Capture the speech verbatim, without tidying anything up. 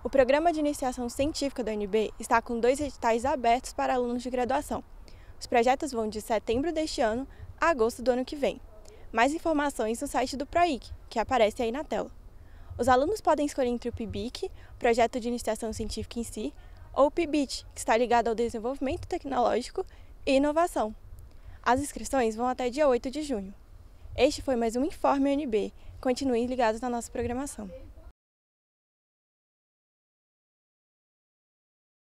O Programa de Iniciação Científica da U N B está com dois editais abertos para alunos de graduação. Os projetos vão de setembro deste ano a agosto do ano que vem. Mais informações no site do PROIC, que aparece aí na tela. Os alunos podem escolher entre o P I B I C, Projeto de Iniciação Científica em si, ou o P I B I T, que está ligado ao desenvolvimento tecnológico e inovação. As inscrições vão até dia oito de junho. Este foi mais um Informe U N B. Continuem ligados na nossa programação.